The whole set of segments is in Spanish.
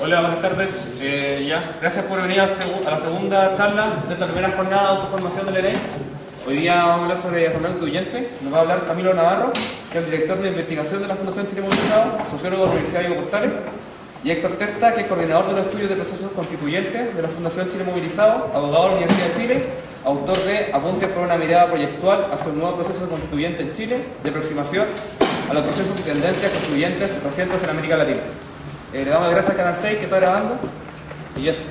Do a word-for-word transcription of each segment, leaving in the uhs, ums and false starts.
Hola, buenas tardes. Eh, ya, gracias por venir a, a la segunda charla de esta primera jornada de autoformación del E N E I. Hoy día vamos a hablar sobre Asamblea Constituyente. Nos va a hablar Camilo Navarro, que es el director de investigación de la Fundación Chile Movilizado, sociólogo de la Universidad Diego Portales, y Héctor Testa, que es coordinador de los estudios de procesos constituyentes de la Fundación Chile Movilizado, abogado de la Universidad de Chile, autor de Apuntes por una mirada proyectual hacia un nuevo proceso constituyente en Chile, de aproximación a los procesos y tendencias constituyentes recientes en América Latina. Eh, le damos las gracias a Canal seis que está grabando. Y eso.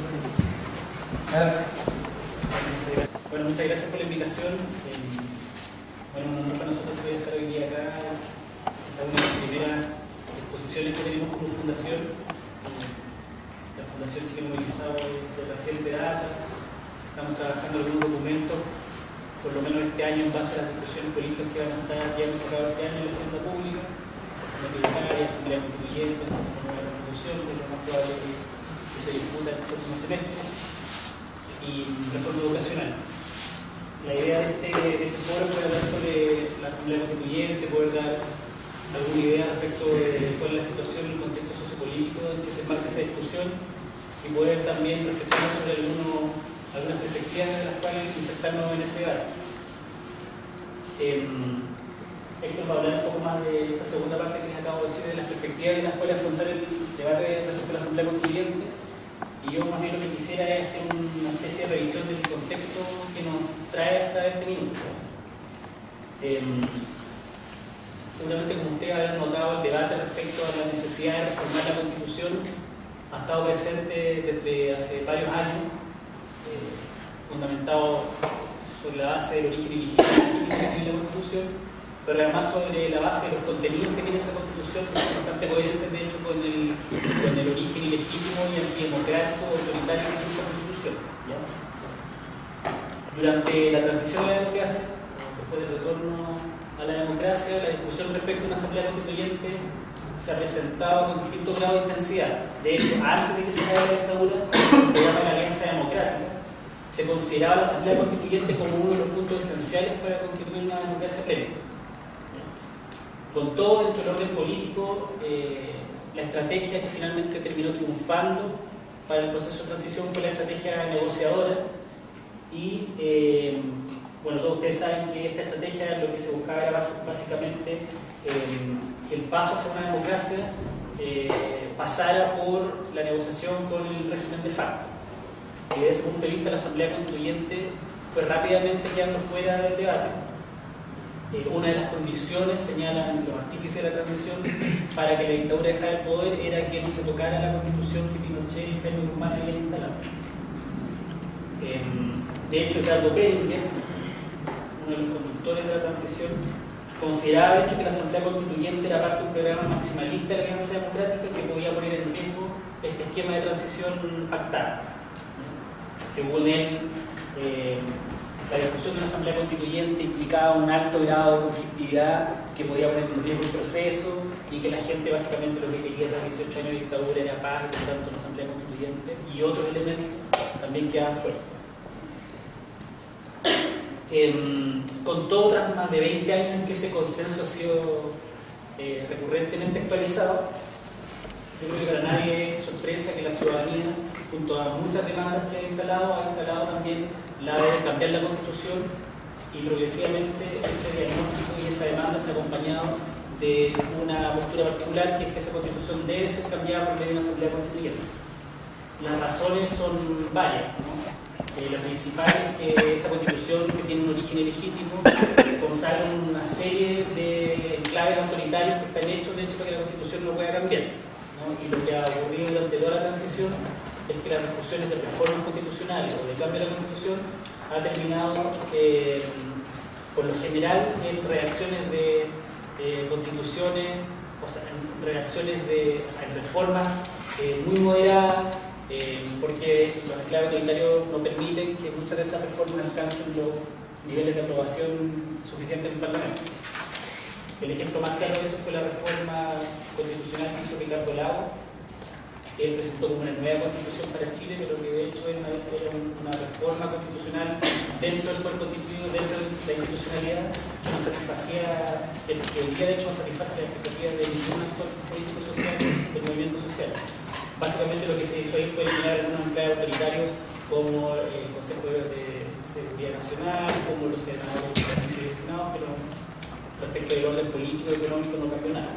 Bueno, muchas gracias por la invitación. Eh, bueno, un honor para nosotros poder estar hoy día acá. Esta es una de las primeras exposiciones que tenemos como fundación. Eh, la Fundación Chile Movilizado de reciente data. Estamos trabajando en algunos documentos, por lo menos este año, en base a las discusiones políticas que van a estar ya hemos sacado este año en la agenda pública, la tributaria, asamblea constituyente, la revolución, que es lo más probable que, que se discuta el próximo semestre, y reforma educacional. La idea de este, de este foro es poder hablar sobre la asamblea constituyente, poder dar alguna idea respecto de cuál es la situación y el contexto sociopolítico en que se enmarca esa discusión, y poder también reflexionar sobre algunos, algunas perspectivas de las cuales insertarnos en ese debate. Eh, Héctor va a hablar un poco más de esta segunda parte que les acabo de decir, de las perspectivas en las cuales afrontar el debate respecto a la Asamblea Constituyente. Y yo más bien lo que quisiera es hacer una especie de revisión del contexto que nos trae hasta este minuto. Eh, seguramente, como ustedes habrán notado, el debate respecto a la necesidad de reformar la Constitución ha estado presente desde hace varios años, eh, fundamentado sobre la base del origen ilegítimo que tiene la Constitución, pero además sobre la base de los contenidos que tiene esa Constitución, que son bastante coherentes, de hecho, con el, con el origen ilegítimo y antidemocrático autoritario que tiene esa Constitución. ¿Ya? Durante la transición a la democracia, después del retorno a la democracia, la discusión respecto a una asamblea constituyente se ha presentado con distintos grados de intensidad. De hecho, antes de que se caiga la dictadura, el programa de la Alianza Democrática, se consideraba la asamblea constituyente como uno de los puntos esenciales para constituir una democracia plena. Con todo, dentro del orden político, eh, la estrategia que finalmente terminó triunfando para el proceso de transición fue la estrategia negociadora. Y, eh, bueno, todos ustedes saben que esta estrategia lo que se buscaba era básicamente eh, que el paso hacia una democracia eh, pasara por la negociación con el régimen de facto. Y desde ese punto de vista, la Asamblea Constituyente fue rápidamente quedando fuera del debate. Eh, una de las condiciones, señalan los artífices de la transición, para que la dictadura dejara el poder era que no se tocara la Constitución que Pinochet y Jaime Guzmán habían instalado. Eh, de hecho, Edgardo Bellinger, uno de los conductores de la transición, consideraba de hecho que la Asamblea Constituyente era parte de un programa maximalista de la Alianza Democrática que podía poner en riesgo este esquema de transición pactado. Según él, eh, la discusión de una asamblea constituyente implicaba un alto grado de conflictividad que podía poner en riesgo el proceso y que la gente básicamente lo que quería tras dieciocho años de dictadura era paz y por tanto una asamblea constituyente, y otros elementos también quedaban fuera. Eh, con todo, tras más de veinte años en que ese consenso ha sido eh, recurrentemente actualizado, yo creo que para nadie es sorpresa que la ciudadanía, junto a muchas demandas que ha instalado, ha instalado también la de cambiar la Constitución, y progresivamente ese diagnóstico y esa demanda se ha acompañado de una postura particular, que es que esa Constitución debe ser cambiada por medio de una asamblea constituyente. Las razones son varias, ¿no? Eh, la principal es que esta Constitución, que tiene un origen ilegítimo, consagra una serie de enclaves autoritarios que están hechos, de hecho, para que la Constitución no pueda cambiar, ¿no? Y lo que ha ocurrido durante toda la transición es que las discusiones de reformas constitucionales o de cambio de la Constitución ha terminado, eh, por lo general, en reacciones de eh, constituciones, o sea, en reacciones de, o sea, en reformas eh, muy moderadas, eh, porque los enclaves autoritarios no permiten que muchas de esas reformas alcancen los niveles de aprobación suficientes en el Parlamento. El ejemplo más claro de eso fue la reforma constitucional que hizo Ricardo Lagos, que él presentó como una nueva constitución para Chile, pero que de hecho era una, era una reforma constitucional dentro del cuerpo constituido, dentro de la institucionalidad, que no satisfacía, que hoy día de hecho no satisface las expectativas de ningún actor político social del movimiento social. básicamente lo que se hizo ahí fue eliminar algunos enclaves autoritarios como el Consejo de Seguridad Nacional, como los senadores que han sido designados, pero respecto del orden político y económico no cambió nada.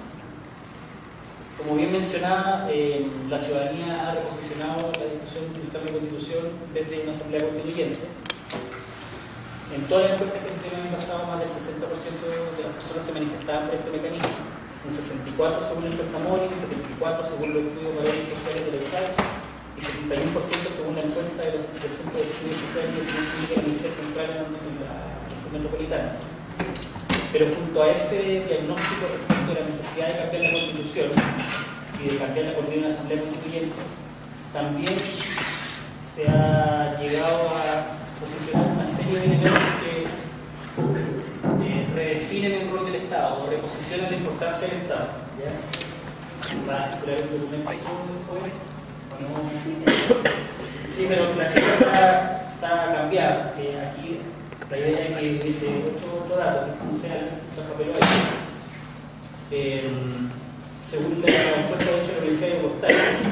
Como bien mencionaba, eh, la ciudadanía ha reposicionado la discusión del cambio de constitución desde una asamblea constituyente. En todas las encuestas que se hicieron en el pasado, más del sesenta por ciento de las personas se manifestaban por este mecanismo. Un sesenta y cuatro por ciento según la encuesta Mori, un setenta y cuatro por ciento según los estudios valores sociales de la U S A C y setenta y uno por ciento según la encuesta de los, del Centro de Estudios Sociales y Opinión Pública de la Universidad Central en la, en la región metropolitana. Pero junto a ese diagnóstico respecto de la necesidad de cambiar la Constitución y de cambiarla por medio de una asamblea constituyente, también se ha llegado a posicionar una serie de elementos que eh, redefinen el rol del Estado o reposicionan la importancia del Estado. ¿Ya? Va a circular un documento después. No. Sí, pero la cifra está, está cambiada. Eh, aquí la idea es que dice otro, otro dato, no sé, está papelado ahí. Eh, según la encuesta de hecho de la Universidad de Bogotá,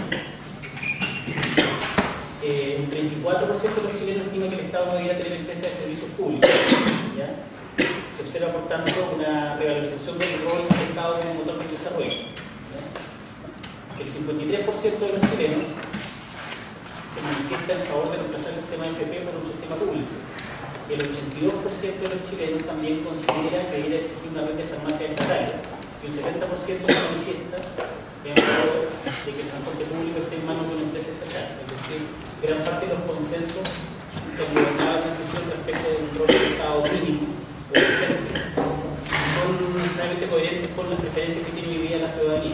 eh, un treinta y cuatro por ciento de los chilenos estima que el Estado no debería tener empresas de servicios públicos. ¿Ya? Se observa, por tanto, una revalorización del rol del Estado como motor del desarrollo. ¿Ya? El cincuenta y tres por ciento de los chilenos se manifiesta en favor de reemplazar el sistema F P por un sistema público. El ochenta y dos por ciento de los chilenos también considera que debería existir una red de farmacias estatales y un setenta por ciento se manifiesta en favor de que el transporte público esté en manos de una empresa estatal. Es decir, gran parte de los consensos que han gobernado la transición respecto del rol del Estado mínimo o del centro son necesariamente coherentes con las preferencias que tiene hoy día la ciudadanía.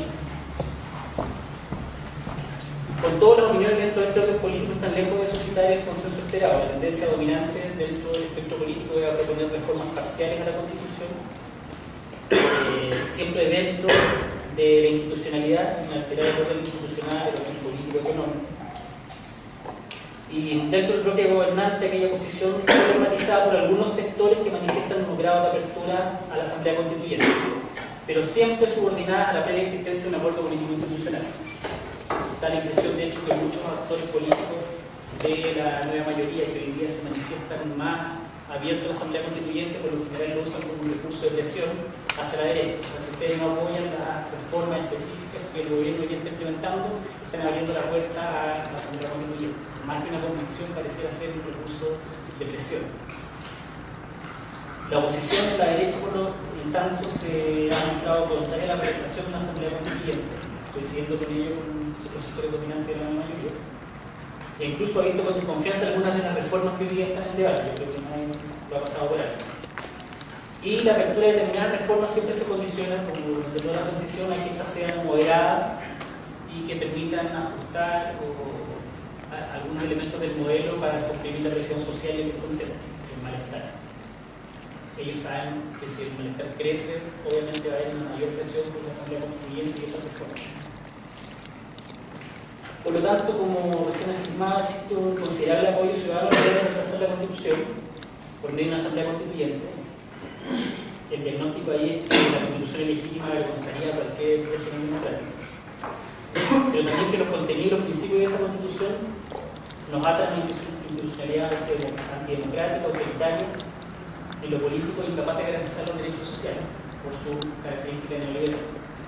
Con todas las opiniones dentro de este orden político están lejos de suscitar el consenso esperado. La tendencia dominante dentro del espectro político es a proponer reformas parciales a la Constitución, eh, siempre dentro de la institucionalidad, sin alterar el orden institucional, el orden político económico. Y dentro del bloque gobernante, aquella posición problematizada por algunos sectores que manifiestan un grado de apertura a la Asamblea Constituyente, pero siempre subordinada a la previa existencia de un acuerdo político institucional. Da la impresión, de hecho, que muchos actores políticos de la nueva mayoría que hoy día se manifiestan más abiertos a la Asamblea Constituyente, por lo general lo usan como un recurso de presión hacia la derecha. O sea, si ustedes no apoyan las reformas específicas que el gobierno hoy está implementando, están abriendo la puerta a la Asamblea Constituyente. O sea, más que una convicción, pareciera ser un recurso de presión. La oposición de la derecha, por lo tanto, se ha mostrado contraria a la realización de una Asamblea Constituyente, coincidiendo con ello con ese sectores dominantes de la mayoría. E incluso ha visto con desconfianza algunas de las reformas que hoy día están en debate. Yo creo que no lo ha pasado por ahí. Y la apertura de determinadas reformas siempre se condiciona, como de toda la transición, a que estas sean moderadas y que permitan ajustar o, a, algunos elementos del modelo para comprimir la presión social y el descontento, el malestar. Ellos saben que si el malestar crece, obviamente va a haber una mayor presión por la Asamblea Constituyente y estas reformas. Por lo tanto, como recién afirmaba, existe un considerable apoyo ciudadano para reemplazar la Constitución por medio de una Asamblea Constituyente. El diagnóstico ahí es que la Constitución ilegítima avergonzaría a cualquier régimen democrático. Pero también que los contenidos y los principios de esa Constitución nos atan a una institucionalidad antidemocrática, autoritaria, en lo político incapaz de garantizar los derechos sociales por su característica neoliberal.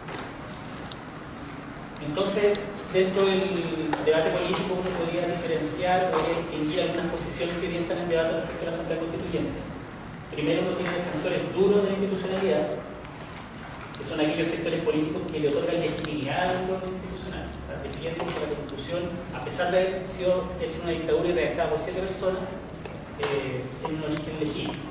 Entonces, dentro del debate político uno podría diferenciar, podría distinguir algunas posiciones que hoy día están en debate respecto a la Asamblea Constituyente. Primero, uno tiene defensores duros de la institucionalidad, que son aquellos sectores políticos que le otorgan legitimidad al orden institucional. O sea, defienden que la Constitución, a pesar de haber sido hecha una dictadura y redactada por siete personas, eh, tiene un origen legítimo.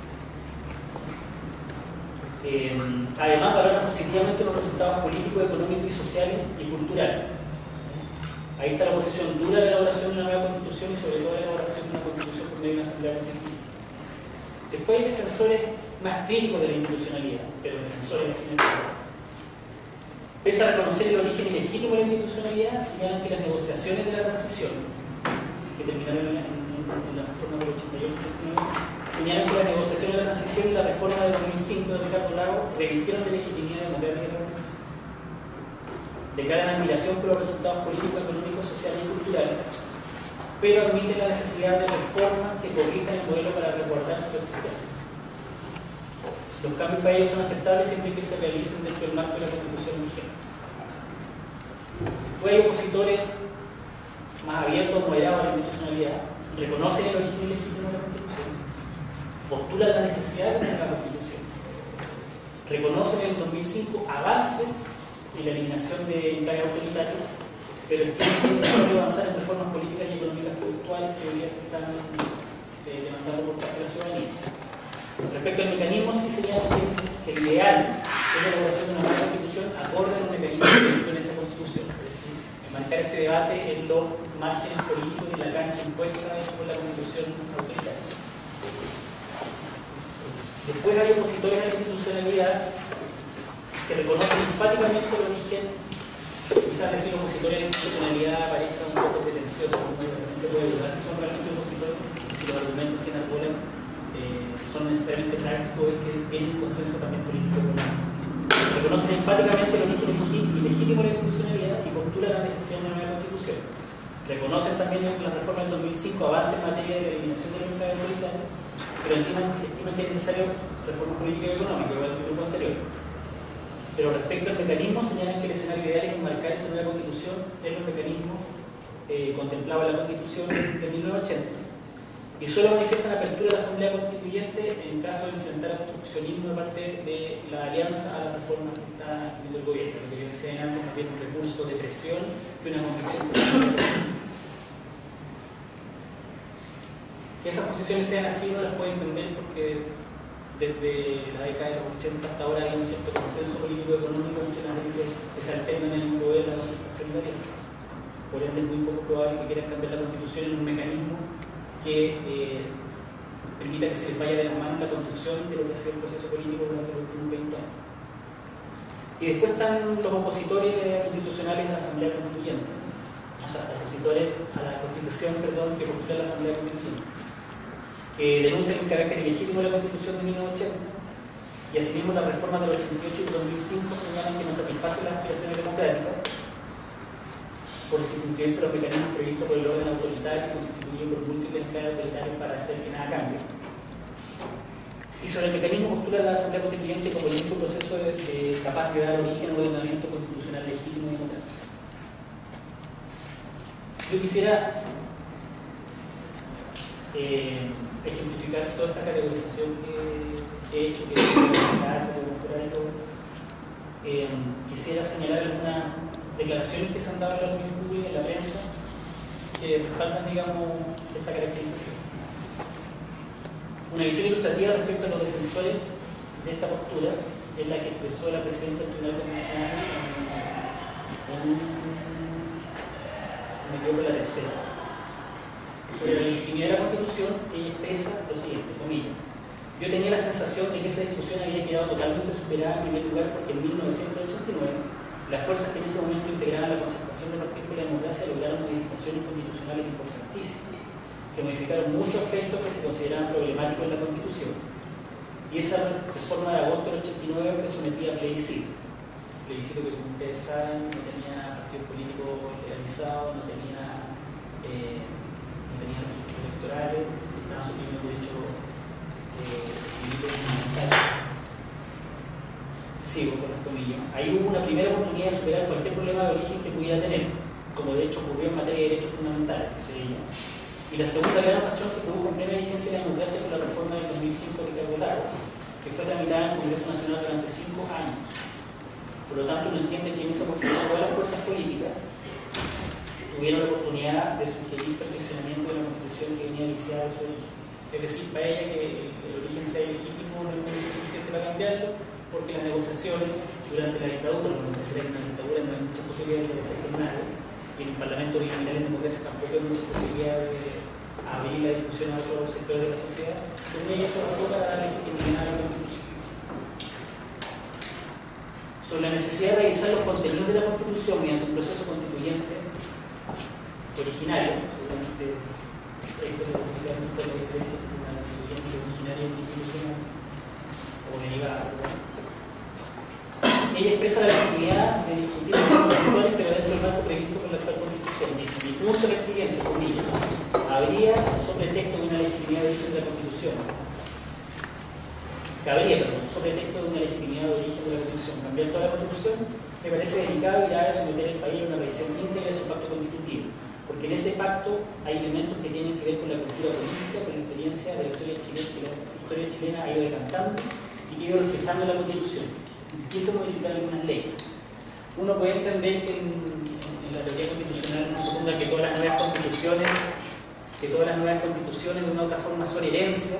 Eh, además, valoran positivamente los resultados políticos, económicos, y sociales y culturales. Ahí está la posición dura de la elaboración de una nueva Constitución y sobre todo de la elaboración de una Constitución por medio de una Asamblea Constituyente. Después hay defensores más críticos de la institucionalidad, pero defensores al fin y al cabo. Pese a reconocer el origen ilegítimo de la institucionalidad, señalan que las negociaciones de la transición, que terminaron en, en, en la reforma del ochenta y ocho ochenta y nueve, señalan que las negociaciones de la transición y la reforma de dos mil cinco de Ricardo Lagos revistieron de legitimidad democrática de la Constitución. declaran admiración por los resultados políticos, económicos, sociales y culturales, pero admiten la necesidad de reformas que corrijan el modelo para resguardar su persistencia. Los cambios para ellos son aceptables siempre que se realicen dentro del marco de la Constitución vigente. Pues hay opositores más abiertos, moderados a la institucionalidad, reconocen el origen ilegítimo de la Constitución, postulan la necesidad de tener la Constitución, reconocen en el dos mil cinco avance en la eliminación de enclaves autoritarios, pero estiman que avanzar en reformas políticas y económicas puntuales que hoy día se están eh, demandando por parte de la ciudadanía. Respecto al mecanismo, sí sería que el ideal es la elaboración de una nueva constitución acorde a los mecanismos previstos en esa constitución, es decir, enmarcar este debate en los márgenes políticos y la cancha impuesta por la constitución autoritaria. Después hay opositores a la institucionalidad que reconocen enfáticamente el origen. Quizás decir opositores a la institucionalidad parezca un poco pretencioso, como realmente puede ayudar si son realmente opositores, si los argumentos que enarbolan eh, son necesariamente prácticos y que tienen un consenso también político económico. Reconocen enfáticamente el origen ilegítimo de la institucionalidad y postulan la necesidad de una nueva constitución. Reconocen también en la reforma del dos mil cinco avance en materia de eliminación de la enclave autoritaria, pero estiman, estiman que es necesario reforma política y económica, igual que el grupo anterior. Pero respecto al mecanismo, señalan que el escenario ideal es enmarcar esa nueva constitución en los mecanismos eh, contemplados en la constitución de mil novecientos ochenta. Y solo manifiestan apertura de la Asamblea Constituyente en caso de enfrentar al obstruccionismo de parte de la alianza a la reforma que está haciendo el gobierno, lo que yo decía antes, más bien un recurso de presión que una convicción política. Que esas posiciones sean así no las puedo entender porque desde la década de los ochenta hasta ahora hay un cierto consenso político y económico entre las élites que se alternan en el poder, la concertación y la alianza. Por ende es muy poco probable que quieran cambiar la constitución en un mecanismo que eh, permita que se les vaya de las manos la construcción de lo que ha sido el proceso político durante los últimos veinte años. Y después están los opositores institucionales de la Asamblea Constituyente, o sea, opositores a la Constitución, perdón, que postula la Asamblea Constituyente, que denuncian el carácter ilegítimo de la Constitución de mil novecientos ochenta y asimismo las reformas del ochenta y ocho y del dos mil cinco señalan que no satisfacen las aspiraciones democráticas por incluirse los mecanismos previstos por el orden autoritario constituido por múltiples enclaves autoritarios para hacer que nada cambie. Y sobre el mecanismo postula la Asamblea Constituyente como el único proceso de, de, capaz de dar origen a un ordenamiento constitucional legítimo y democrático. Yo quisiera eh, ejemplificar toda esta categorización que he hecho, que es organizarse, demostrar y todo. Eh, quisiera señalar algunas declaraciones que se han dado en la opinión pública, en la prensa, que respaldan, digamos, esta caracterización. Una visión ilustrativa respecto a los defensores de esta postura es la que expresó la presidenta del Tribunal Constitucional en un... se me quedó por la tercera. Sobre la legitimidad de la Constitución, ella expresa lo siguiente, comillas. Yo tenía la sensación de que esa discusión había quedado totalmente superada en primer lugar porque en mil novecientos ochenta y nueve las fuerzas que en ese momento integraban la concertación de partidos por la democracia lograron modificaciones constitucionales importantísimas, que modificaron muchos aspectos que se consideraban problemáticos en la Constitución. Y esa reforma de agosto del ochenta y nueve fue sometida a plebiscito. Plebiscito que, como ustedes saben, no tenía partidos políticos legalizados, no tenía, eh, no tenía registros electorales, estaba suprimiendo derechos eh, civiles y fundamentales. Sigo con las comillas. Ahí hubo una primera oportunidad de superar cualquier problema de origen que pudiera tener, como de hecho ocurrió en materia de derechos fundamentales, que se llama. Y la segunda gran ocasión se produjo en plena vigencia de la democracia con la reforma del dos mil cinco de Ricardo Lagos, que fue tramitada en el Congreso Nacional durante cinco años. Por lo tanto, uno entiende que en esa oportunidad todas las fuerzas políticas tuvieron la oportunidad de sugerir perfeccionamiento de la Constitución que venía viciada de su origen. Es decir, para ella que el, el origen sea legítimo no es condición suficiente para cambiarlo, porque las negociaciones durante la dictadura, cuando se refiere a una dictadura no hay muchas posibilidades de hacer con nadie, y en el Parlamento original en democracia tampoco hay mucha posibilidad de abrir la discusión a otros sectores de la sociedad. Según ella, eso bastó para dar legitimidad a la Constitución. Sobre la necesidad de revisar los contenidos de la Constitución mediante un proceso constituyente originario, seguramente esto se explica mucho la diferencia entre una constituyente originaria y institucional, o derivada, ella expresa la legitimidad de discutir los temas actuales, pero dentro del marco previsto por la actual Constitución. Dice, mi punto es el siguiente, comillas, habría sobre texto de una legitimidad de origen de la Constitución. Cabría, perdón, sobre texto de una legitimidad de origen de la Constitución. Cambiar toda la Constitución me parece delicado y grave someter al país a una revisión íntegra de su pacto constitutivo, porque en ese pacto hay elementos que tienen que ver con la cultura política, con la experiencia de la historia chilena, que la historia chilena ha ido decantando y que ha ido reflejando en la Constitución. Distinto modificar algunas leyes. Uno puede entender que en, en la teoría constitucional no suponga que todas las nuevas constituciones, que todas las nuevas constituciones de una u otra forma son herencia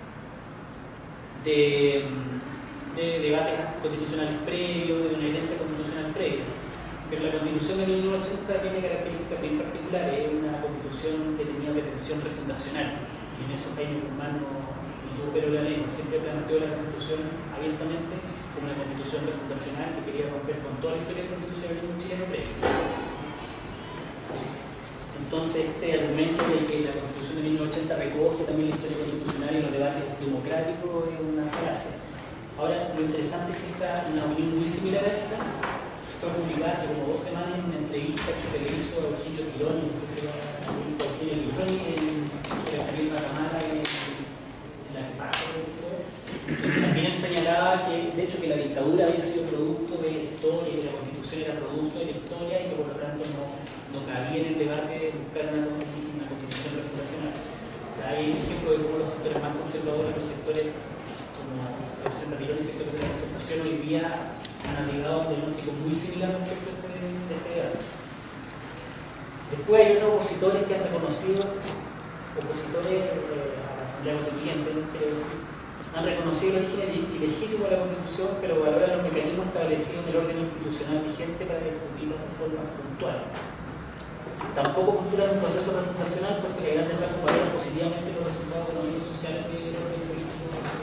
de, de debates constitucionales previos, de una herencia constitucional previa. Pero la Constitución de mil novecientos ochenta tiene características bien particulares, es una constitución que tenía pretensión refundacional, y en eso Jaime Guzmán y yo, pero la ley siempre planteó la Constitución abiertamente como una constitución refundacional que quería romper con toda la historia del constitucionalismo chileno previo. Entonces, este argumento de que la Constitución de mil novecientos ochenta recoge también la historia constitucional y los debates democráticos es una falacia. Ahora, lo interesante es que esta, una opinión muy similar a esta, fue publicada hace como dos semanas en una entrevista que se le hizo a Eugenio Tironi, no sé si era a Eugenio Tironi, en la misma Cámara, en la Espacio. También él señalaba que, de hecho, que la dictadura había sido producto de la historia, que la Constitución era producto de la historia y que por lo tanto no, no cabía en el debate de buscar una, una Constitución refundacional. O sea, hay un ejemplo de cómo los sectores más conservadores, los sectores como representativos y sectores de la concertación hoy día han navegado un diagnóstico muy similar respecto a este, de este debate. Después hay otros opositores que han reconocido, opositores eh, a la Asamblea Constituyente, no quiero decir, han reconocido el origen ilegítimo de la Constitución, pero valoran los mecanismos establecidos en el orden institucional vigente para discutir las reformas puntuales. Tampoco postulan un proceso refundacional porque la grandes rasgos valoran positivamente los resultados económicos y sociales del orden político.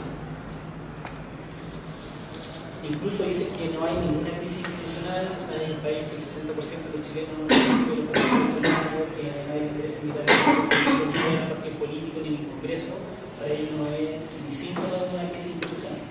Incluso dice que no hay ninguna crisis institucional, o sea, hay un país que el sesenta por ciento de los chilenos no tienen el proceso institucional, que a nadie le interesa invitar a el partido político ni en el Congreso, para ellos no es ni síntoma de una crisis institucional.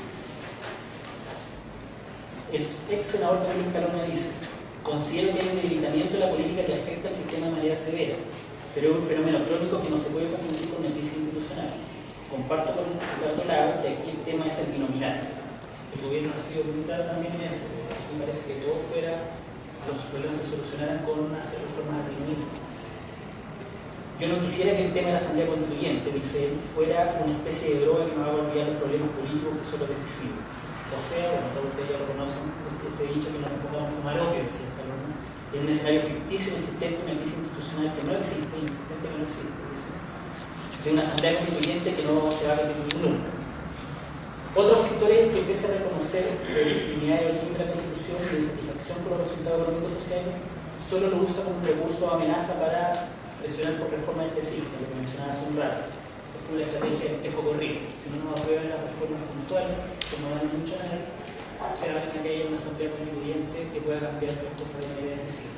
El ex senador Pedro Escalona dice: considero que hay un debilitamiento de la política que afecta al sistema de manera severa, pero es un fenómeno crónico que no se puede confundir con una crisis institucional. Comparto con Ricardo Lago que aquí el tema es el binominal. El gobierno ha sido militar también en eso. Aquí parece que todo fuera, los problemas se solucionaran con hacer reformas al binominal. Yo no quisiera que el tema de la Asamblea Constituyente, dice él, fuera una especie de droga que nos haga olvidar los problemas políticos que son los decisivos. O sea, bueno, todos ustedes ya lo conocen, este dicho que no nos pongamos a fumar opio, decía Escalona, en un escenario ficticio, inexistente, una crisis institucional que no existe, inexistente que no existe, dice, de una Asamblea Constituyente que no se va a constituir nunca. Otros sectores que empiezan a reconocer la legitimidad de origen de la Constitución y de insatisfacción por los resultados económicos sociales solo lo usa como un recurso de amenaza para presionar por reformas específicas, lo que mencionaba hace un rato. Es como la estrategia del tejo corrido. Si no nos aprueban las reformas puntuales, que no van mucho a nadie, se va a tener que haya una asamblea constituyente que pueda cambiar las cosas de manera decisiva.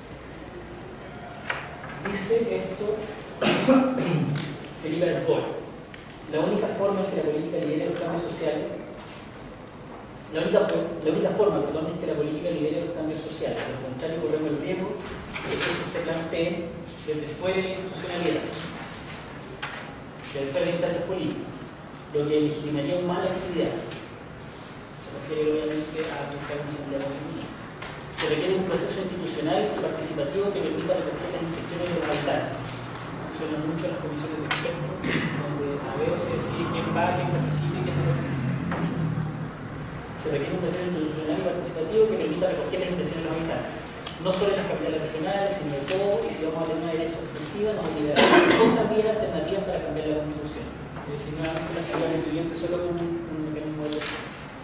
Dice esto Felipe Arbol: la única forma en que la política lidere los cambios sociales, la única, la única forma, perdón, es que la política lidere los cambios sociales. Por lo contrario, corremos el riesgo de que esto se plantee desde fuera de la institucionalidad, desde fuera de instancias políticas, lo que legitimaría una mala actividad. Se refiere obviamente a pensar en una asamblea constituyente. Se requiere un proceso institucional y participativo que permita recoger las intenciones de los habitantes. Suena mucho en las comisiones de expertos, donde a veces se decide quién va, quién participa y quién no participa. Se requiere un proceso institucional y participativo que permita recoger las intenciones de los habitantes. No solo en las capitales regionales, sino de todo, y si vamos a tener una derecha efectiva, nos obligará a otras vías alternativas para cambiar la Constitución. Es decir, nuevamente la asamblea constituyente solo como un, un mecanismo de presión.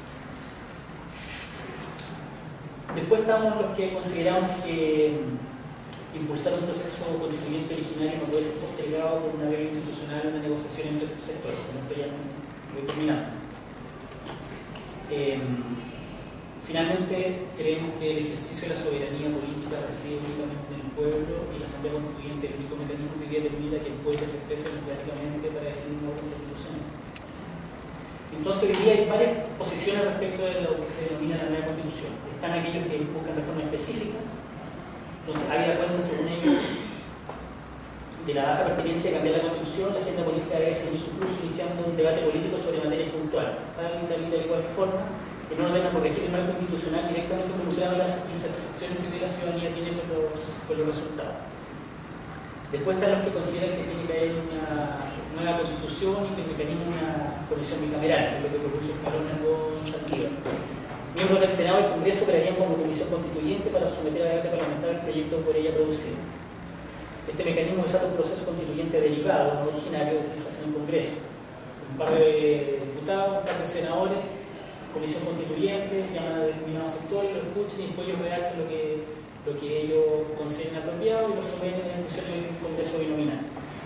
Después estamos los que consideramos que impulsar un proceso constituyente originario no puede ser postergado por una vía institucional o una negociación entre sectores. Con esto ya voy terminando. Eh, finalmente, creemos que el ejercicio de la soberanía política reside únicamente en el pueblo y la Asamblea Constituyente es el único mecanismo que hoy día permita que el pueblo se exprese democráticamente para definir un orden constitucional. Entonces hoy día hay varias posiciones respecto de lo que se denomina la nueva constitución. Están aquellos que buscan reforma específica. Entonces, habida cuenta, según ellos, de la baja pertinencia de cambiar la constitución, la agenda política debe seguir su curso iniciando un debate político sobre materias puntuales, tal y tal y tal y cual forma, en orden a corregir el marco institucional directamente involucrado en las insatisfacciones que la ciudadanía tiene con los, con los resultados. Después están los que consideran que tiene que haber una nueva constitución y que el mecanismo es una comisión bicameral, que es lo que propuso Escalona con Saldívar. Miembros del Senado y del Congreso operarían como comisión constituyente para someter a debate parlamentario el proyecto por ella producido. Este mecanismo desata un proceso constituyente derivado, no originario, que se hace en el Congreso. Un par de diputados, un par de senadores, comisión constituyente, llaman a determinados sectores, lo escuchan y después ellos redactan lo que, lo que ellos consideren apropiado y lo someten a la discusión en el Congreso binominal.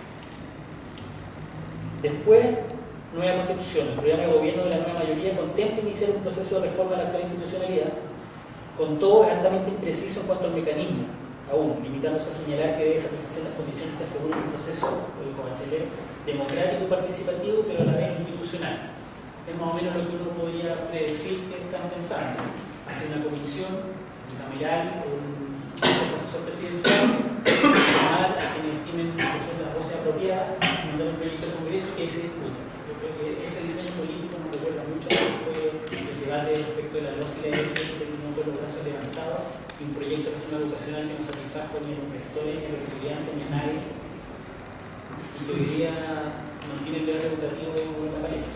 Después, nueva constitución. El programa de gobierno de la nueva mayoría contempla iniciar un proceso de reforma de la actual institucionalidad, con todo es altamente impreciso en cuanto al mecanismo, aún limitándose a señalar que debe satisfacer las condiciones que aseguran un proceso, lo dijo Bachelet, democrático y participativo, pero a la vez institucional. Es más o menos lo que uno podría predecir que están pensando. Hacer una comisión bicameral o un proceso presidencial, llamar a quienes tienen las voces apropiadas, mandar un proyecto al Congreso que ahí se discuta. Yo creo que ese diseño político nos recuerda mucho a lo que fue el debate respecto de la LOS y la ley que terminó con los brazos levantados y un proyecto de reforma educacional que no satisfajo ni a los rectores, ni a los estudiantes, ni a nadie, y que hoy día mantiene el debate educativo en la pared.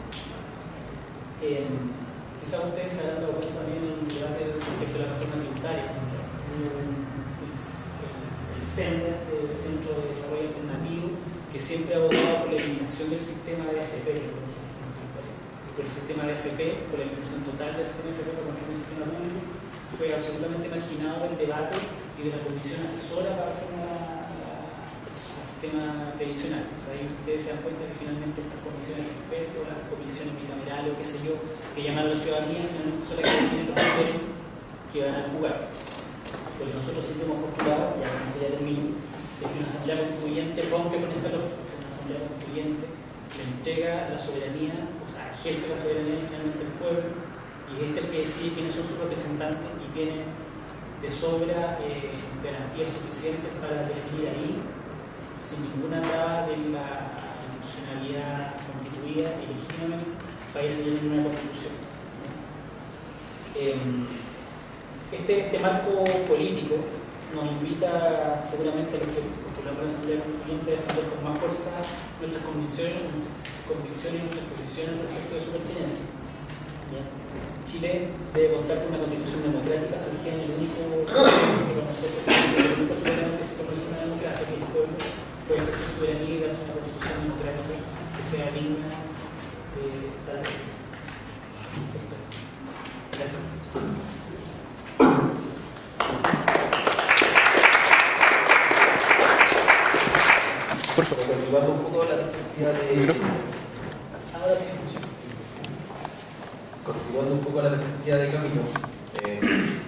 Eh, quizás ustedes se habrán dado cuenta también en el debate respecto a la reforma tributaria, el, el, el CENDE, el Centro de Desarrollo Alternativo, que siempre ha abogado por la eliminación del sistema de A F P, por el sistema de A F P, por la eliminación total del sistema de A F P para construir un sistema público, fue absolutamente marginado del debate y de la comisión asesora para reformar el sistema previsional. O sea, ahí ustedes se dan cuenta que finalmente estas comisiones de expertos, las comisiones bicamerales o qué sé yo, que llaman a la ciudadanía, finalmente son las que definen los actores que van a jugar. Lo que nosotros siempre hemos postulado, ya, ya termino, es que una asamblea constituyente rompe con esa lógica. Es una asamblea constituyente que entrega la soberanía, o sea, ejerce la soberanía finalmente del pueblo, y es este el que decide quiénes son sus representantes y tiene de sobra eh, garantías suficientes para definir ahí, sin ninguna traba de la institucionalidad constituida y legítimamente para decidir en una constitución. Eh, este, este marco político nos invita seguramente a los que postulamos la Asamblea Constituyente a defender con más fuerza nuestras convicciones, nuestras convicciones y nuestras posiciones respecto de su pertenencia. ¿Ya? Chile debe contar con una constitución democrática, surgida en el único proceso que para nosotros el único soberano que se conoce una democracia, que el pueblo puede ejercer soberanía y darse una constitución democrática que sea digna de tal. Gracias. Por favor, continuando un poco la perspectiva de... ¿Micrófono? Ahora sí funciona. Continuando un poco la perspectiva de Camilo, eh,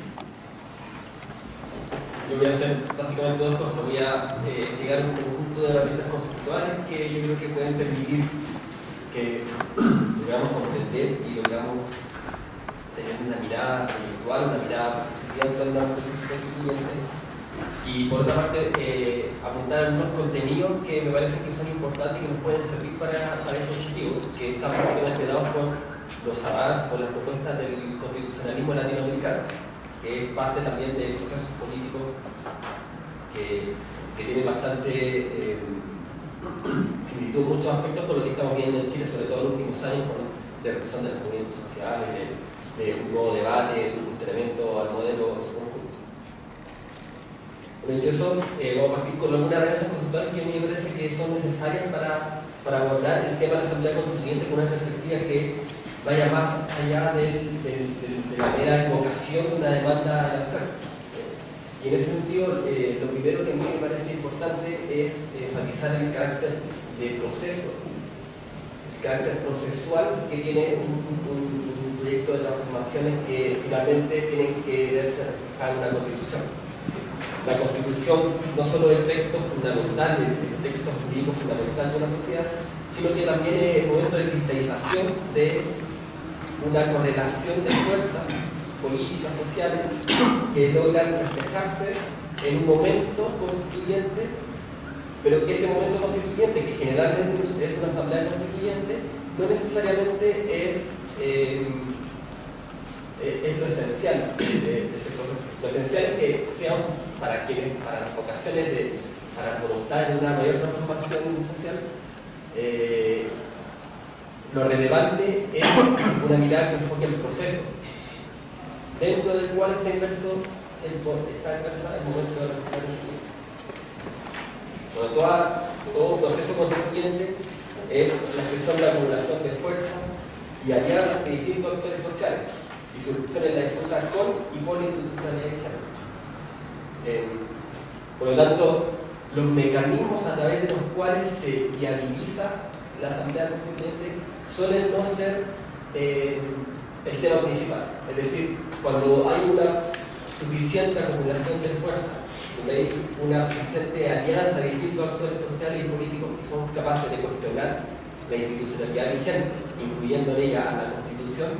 yo voy a hacer básicamente dos cosas. Voy a eh, explicar un conjunto de herramientas conceptuales que yo creo que pueden permitir que logramos comprender y logramos tener una mirada proyectual, una mirada positiva en torno a la proceso constituyente. Y por otra parte, eh, apuntar algunos contenidos que me parece que son importantes y que nos pueden servir para, para este objetivo, que están básicamente dados por los avances, por las propuestas del constitucionalismo latinoamericano, que es parte también de procesos políticos que, que tienen bastante eh, similitud en muchos aspectos con lo que estamos viendo en Chile, sobre todo en los últimos años, con la represión de los movimientos sociales, de, de un nuevo debate, un cuestionamiento al modelo en su conjunto. Por hecho eso, eh, vamos a partir con algunas herramientas conceptuales que a mí me parece que son necesarias para, para abordar el tema de la Asamblea Constituyente con una perspectiva que vaya más allá del, del, del, de la mera evocación de una demanda electoral. Y en ese sentido, eh, lo primero que a mí me parece importante es enfatizar el carácter de proceso, el carácter procesual que tiene un, un, un proyecto de transformaciones que finalmente tienen que verse reflejado en una constitución. la Constitución no solo el texto fundamental, el texto jurídico fundamental de una sociedad, sino que también es el momento de cristalización de una correlación de fuerzas políticas, sociales, que logran reflejarse en un momento constituyente, pero que ese momento constituyente, que generalmente es una asamblea constituyente, no necesariamente es, eh, es lo esencial de, de ese proceso. Lo esencial es que sea para quienes, para las vocaciones de, para voluntad de una mayor transformación social, eh, lo relevante es una mirada que enfoque el proceso, dentro del cual está inverso el, está inversa el momento de la asamblea constituyente. Bueno, toda, todo proceso constituyente es la expresión de la acumulación de fuerza y alianzas de distintos actores sociales y su expresión en la disputa con y por la institucionalidad de género. Eh, por lo tanto, los mecanismos a través de los cuales se viabiliza la asamblea constituyente suelen no ser eh, el tema principal. Es decir, cuando hay una suficiente acumulación de fuerza, donde hay una suficiente alianza de distintos actores sociales y políticos que son capaces de cuestionar la institucionalidad vigente, incluyendo en ella a la Constitución,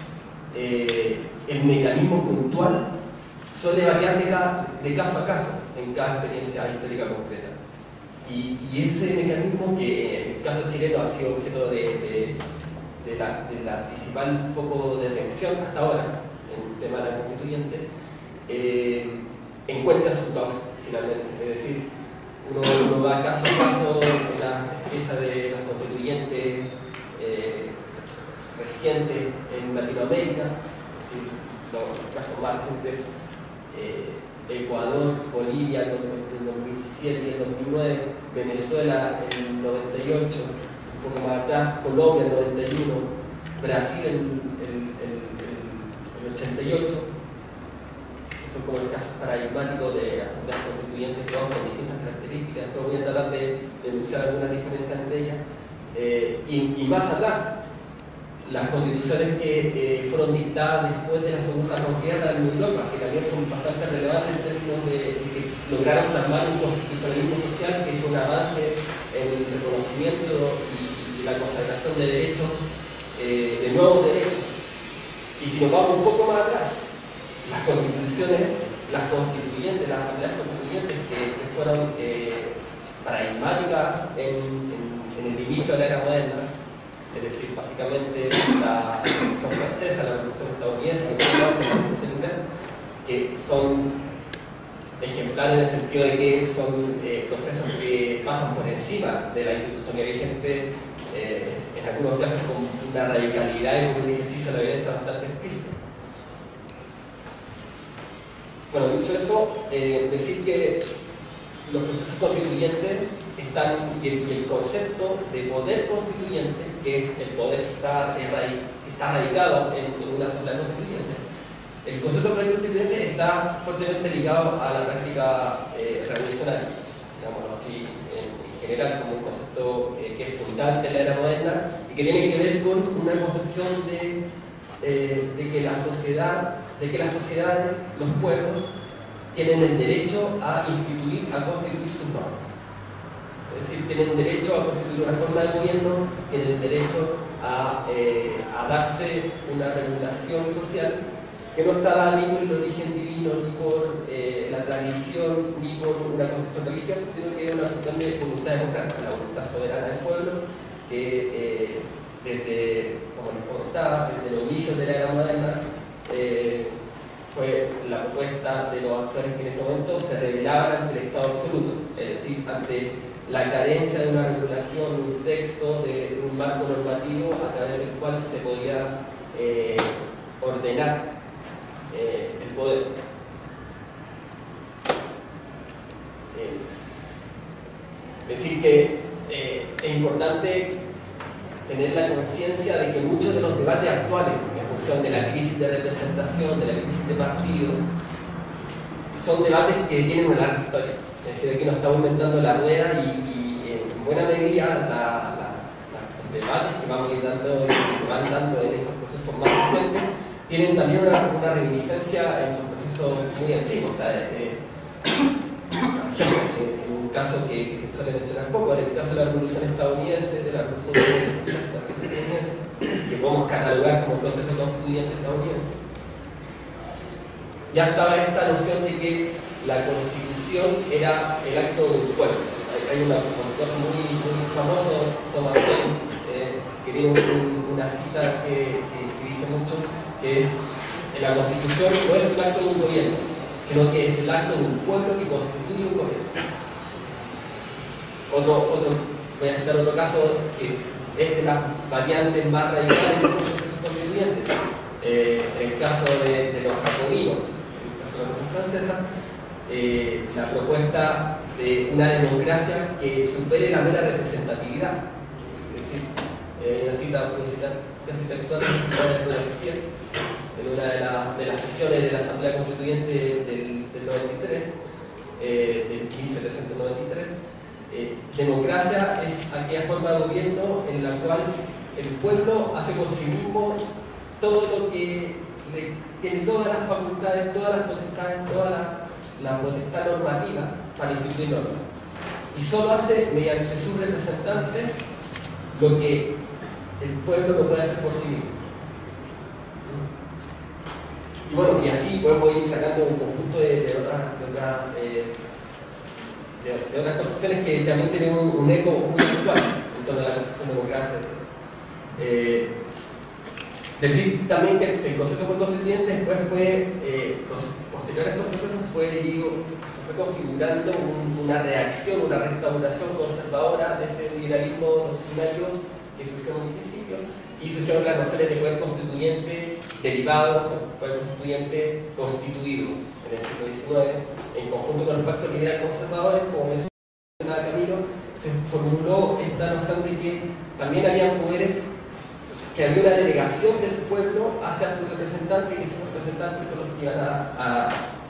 eh, el mecanismo puntual suele variar de, cada, de caso a caso en cada experiencia histórica concreta. Y, y ese mecanismo, que en el caso chileno ha sido objeto de, de, de, la, de la principal foco de atención hasta ahora en el tema de la constituyente, eh, encuentra su causa finalmente. Es decir, uno, uno va caso a caso en la experiencia de los constituyentes eh, recientes en Latinoamérica, es decir, los casos más recientes. Eh, Ecuador, Bolivia en el dos mil siete y el dos mil nueve, Venezuela en el noventa y ocho, un poco más atrás, Colombia en el noventa y uno, Brasil en el ochenta y ocho. Son como el caso paradigmático de asambleas constituyentes que van con distintas características. Después voy a tratar de denunciar algunas diferencias entre ellas. Eh, y, y más atrás, las constituciones que eh, fueron dictadas después de la Segunda Posguerra en Europa, que también son bastante relevantes en términos de, de que lograron plasmar un constitucionalismo social que fue un avance en el reconocimiento y, y la consagración de derechos, eh, de nuevos derechos. Y si nos vamos un poco más atrás, las constituciones, las constituyentes, las asambleas constituyentes que, que fueron eh, paradigmáticas en, en, en el inicio de la era moderna, es decir, básicamente la Revolución Francesa, la Revolución Estadounidense, la Revolución Inglesa, que son ejemplares en el sentido de que son eh, procesos que pasan por encima de la institucionalidad vigente, eh, en algunos casos con una radicalidad y con un ejercicio de la violencia bastante explícito. Bueno, dicho eso, eh, decir que los procesos constituyentes están, y el, y el concepto de poder constituyente, que es el poder que está, que está radicado en, en una asamblea constituyente, el concepto de poder constituyente está fuertemente ligado a la práctica eh, revolucionaria, digámoslo así, en, en general, como un concepto eh, que es fundante en la era moderna y que tiene que ver con una concepción de, eh, de que la sociedad, de que las sociedades, los pueblos, tienen el derecho a instituir, a constituir sus normas. Es decir, tienen derecho a constituir una forma de gobierno, tienen el derecho a, eh, a darse una regulación social que no está dada ni por el origen divino, ni por eh, la tradición, ni por una concepción religiosa, sino que es una cuestión de voluntad democrática, la voluntad soberana del pueblo, que eh, desde, como les comentaba, desde los inicios de la era moderna, eh, fue la propuesta de los actores que en ese momento se rebelaban ante el Estado absoluto, es decir, ante la carencia de una regulación, de un texto, de un marco normativo a través del cual se podía eh, ordenar eh, el poder. Eh, decir que eh, es importante tener la conciencia de que muchos de los debates actuales, en función de la crisis de representación, de la crisis de partido, son debates que tienen una larga historia. Es decir, aquí no estamos inventando la rueda y, y en buena medida la, la, la, los debates que vamos a ir dando y que se van dando en estos procesos más recientes tienen también una, una reminiscencia en los procesos muy antiguos. O sea, eh, ejemplos, en un caso que, que se suele mencionar poco, en el caso de la Revolución estadounidense, de la Revolución estadounidense, que podemos catalogar como proceso constituyente estadounidense, ya estaba esta noción de que la Constitución era el acto de un pueblo. Hay, hay un autor muy, muy famoso, Thomas Paine, eh, que tiene un, una cita que, que, que dice mucho, que es: la Constitución no es un acto de un gobierno, sino que es el acto de un pueblo que constituye un gobierno. Otro, otro, voy a citar otro caso que es de las variantes más radicales de esos procesos constituyentes. Eh, en el caso de, de los jacobinos, en el caso de la Revolución Francesa, eh, la propuesta de una democracia que supere la mera representatividad. Es decir, eh, una cita, una cita casi textual, una cita de Robespierre, en una de, la, de las sesiones de la Asamblea Constituyente del, del noventa y tres, eh, del mil setecientos noventa y tres. Eh, democracia es aquella forma de gobierno en la cual el pueblo hace por sí mismo todo lo que le, tiene todas las facultades, todas las potestades, toda la, la potestad normativa para instituir normas. Y solo hace mediante sus representantes lo que el pueblo no puede hacer por sí mismo. Y bueno, y así podemos ir sacando un conjunto de, de otras de otra, eh, de, de otras concepciones que también tienen un, un eco muy actual en torno a la concepción de democracia, etcétera. Eh, decir también que el concepto de constituyente después fue, eh, posterior a estos procesos, fue, digo, se fue configurando un, una reacción, una restauración conservadora de ese liberalismo doctrinario que surgió en un principio, y surgieron las nociones de poder constituyente derivado, poder constituyente constituido en el siglo diecinueve, en conjunto con los pactos liberales conservadores, como mencionaba Camilo, se formuló esta noción de que también había poderes, que había una delegación del pueblo hacia sus representantes, y esos representantes son los que iban a... a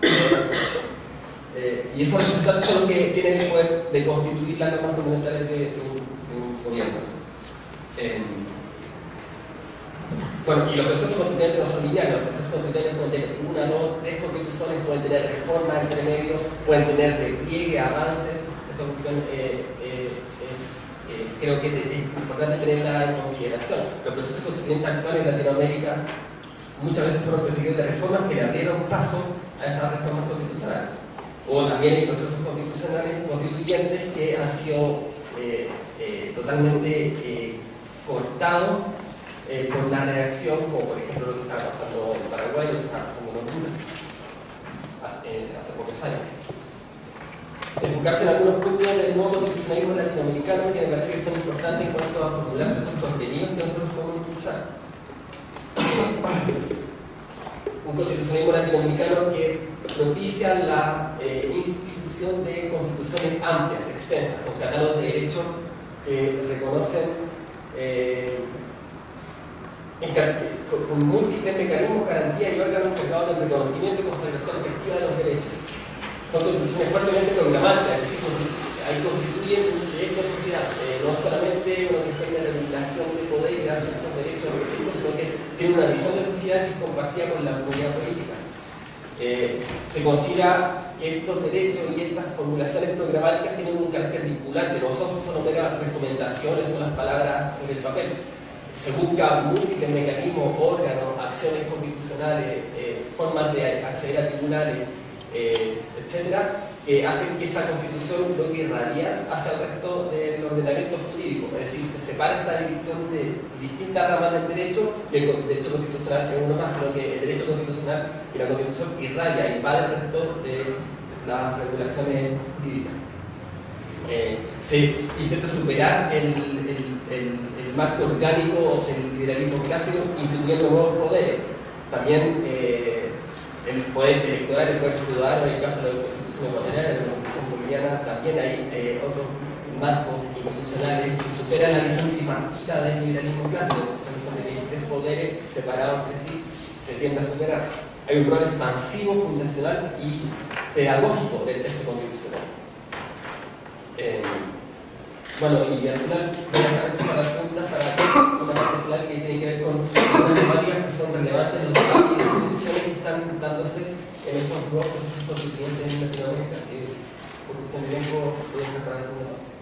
eh, y esos representantes son los que tienen el poder de constituir las normas fundamentales de, de, un, de un gobierno. Eh, Bueno, y los procesos constituyentes no son lineales. Los procesos constituyentes pueden tener una, dos, tres constituciones, pueden tener reformas entre medio, pueden tener repliegue, avances. Esa cuestión eh, eh, es, eh, creo que es importante tenerla en consideración. Los procesos constituyentes actuales en Latinoamérica muchas veces fueron perseguidos de reformas que le abrieron paso a esas reformas constitucionales. O también hay procesos constitucionales constituyentes que han sido eh, eh, totalmente eh, cortados Eh, por la reacción, como por ejemplo lo que estaba pasando en Paraguay, lo que estaba pasando en Honduras hace, eh, hace pocos años. Enfocarse en algunos puntos del nuevo constitucionalismo latinoamericano que me parece que son importantes en cuanto a formular ciertos contenidos que nosotros podemos impulsar. Un constitucionalismo latinoamericano que propicia la eh, institución de constituciones amplias, extensas, con catálogos de derechos que reconocen eh, con múltiples mecanismos, garantías y órganos encargados del reconocimiento y consagración efectiva de los derechos. Son constituciones fuertemente programáticas, es decir, ahí constituyen un derecho de sociedad, eh, no solamente una cuestión de regulación de poder y de ciertos derechos represivos, sino que tiene una visión de sociedad que es compartida con la comunidad política. Eh, se considera que estos derechos y estas formulaciones programáticas tienen un carácter vinculante, no son solo meras recomendaciones o las palabras sobre el papel. Se busca múltiples mecanismos, órganos, acciones constitucionales, eh, formas de acceder a tribunales, eh, etcétera, que hacen que esa constitución logre irradiar hacia el resto del ordenamiento jurídico. Es decir, se separa esta división de distintas ramas del derecho, y el derecho constitucional es uno más, sino que el derecho constitucional y la constitución irradia, invade el resto de las regulaciones jurídicas. Eh, se intenta superar el, el, el, el marco orgánico del liberalismo clásico, instituyendo nuevos poderes. También eh, el poder electoral, el poder ciudadano, en el caso de la Constitución ecuatoriana, de la Constitución boliviana, también hay eh, otros marcos institucionales que superan la visión tripartita del liberalismo clásico, la visión de que hay tres poderes separados entre sí, se tiende a superar. Hay un rol expansivo, fundacional y pedagógico del texto constitucional. Eh, bueno, y al final voy a dejar las preguntas para una parte final que tiene que ver con unas temáticas que son relevantes, los desafíos y las tensiones que están dándose en estos nuevos procesos constituyentes en Latinoamérica, que por cuestión de tiempo, podemos preparar el segundo parte.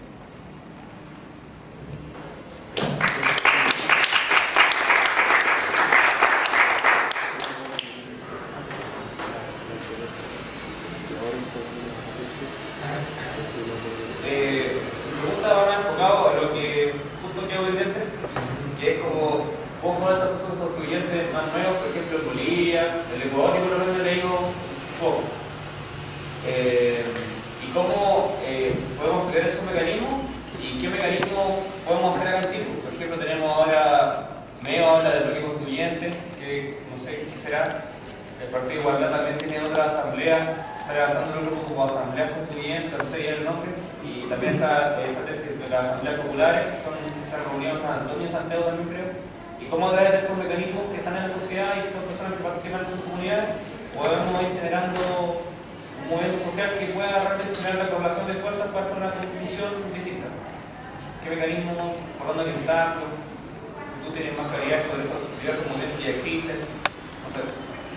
Eh, mi pregunta va más enfocado a lo que justo quedó pendiente, que es como cómo fueron estos procesos constituyentes más nuevos, por ejemplo en Bolivia, el Ecuador, que por lo menos he leído un poco. Eh, y cómo eh, podemos crear esos mecanismos y qué mecanismos podemos hacer acá en Chile. Por ejemplo, tenemos ahora, Meo habla del bloque constituyente, que no sé qué será. El Partido de Igualdad también tiene otra asamblea, está levantando el grupo como asamblea constituyente, no sé ya el nombre, y también está esta tesis de las asambleas populares, que son, se han reunido en San Antonio y Santiago también creo, y cómo a través de estos mecanismos que están en la sociedad y que son personas que participan en sus comunidades, podemos ir generando un movimiento social que pueda realmente generar la correlación de fuerzas para hacer una constitución distinta. ¿Qué mecanismos, por dónde orientarlo? Si tú tienes más claridad sobre esos diversos movimientos que ya existen, no sé.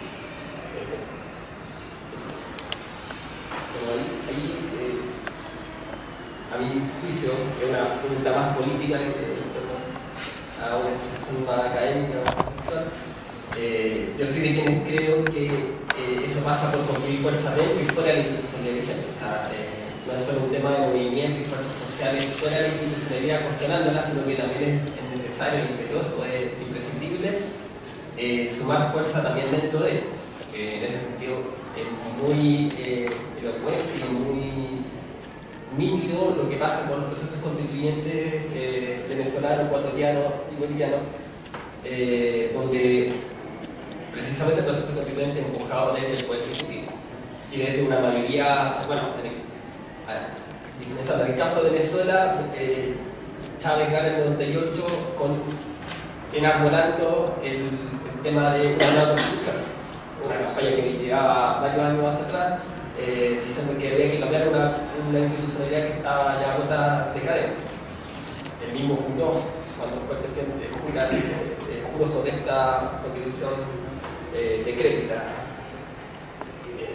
Bueno, ahí, ahí eh, a mi juicio, es una pregunta más política que a una exposición más académica, más conceptual. Eh, yo soy de quienes creo que eh, eso pasa por construir fuerza dentro y fuera de la institucionalidad vigente. O sea, eh, no es solo un tema de movimiento y fuerzas sociales fuera de la institucionalidad cuestionándola, sino que también es, es necesario, imperioso, es imprescindible eh, sumar fuerza también dentro de él. Eh, en ese sentido, es muy eh, elocuente y muy nítido lo que pasa con los procesos constituyentes eh, venezolanos, ecuatorianos y bolivianos, eh, donde precisamente el proceso constituyente es empujado desde el poder ejecutivo y desde una mayoría, bueno, en el, en el caso de Venezuela, eh, Chávez gana en el noventa y ocho con, enarbolando el, el tema de una nueva constitución, una campaña que llevaba varios años más atrás, eh, diciendo que había que cambiar una, una institucionalidad que estaba ya agotada decadente. El mismo juró, cuando fue presidente, jura, eh, juró sobre esta constitución eh, decrépita. Eh,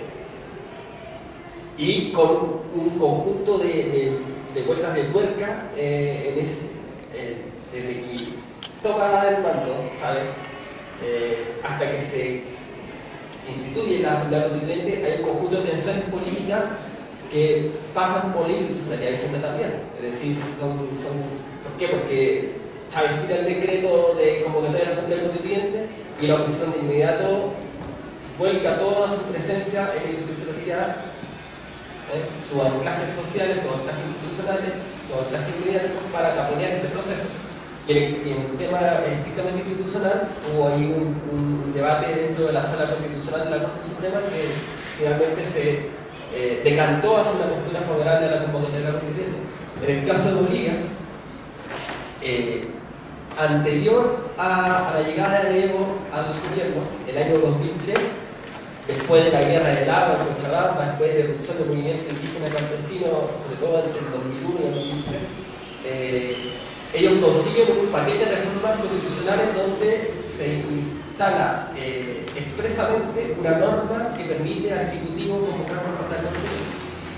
y con un conjunto de, de, de vueltas de tuerca eh, en ese, eh, desde que toma el mando, ¿sabes? Eh, hasta que se instituye la Asamblea Constituyente, hay un conjunto de tensiones políticas que pasan por la institucionalidad vigente también. Es decir, son, son, ¿por qué? Porque Chávez tira el decreto de convocatoria de la Asamblea Constituyente y la oposición de inmediato vuelca toda su presencia en la institucionalidad, ¿eh? Sus anclajes sociales, sus anclajes institucionales, sus anclajes mediáticos para taponear este proceso. Y en el tema estrictamente institucional, hubo ahí un, un debate dentro de la sala constitucional de la Corte Suprema que finalmente se eh, decantó hacia una postura favorable a la convocatoria de la Constituyente. En el caso de Bolivia, eh, anterior a, a la llegada de Evo al gobierno, el año dos mil tres, después de la guerra del agua en Cochabamba, después de la erupción del movimiento indígena campesino, sobre todo entre el dos mil uno y el dos mil tres, eh, ellos consiguen un paquete de reformas constitucionales donde se instala eh, expresamente una norma que permite al Ejecutivo convocar una Asamblea Constituyente,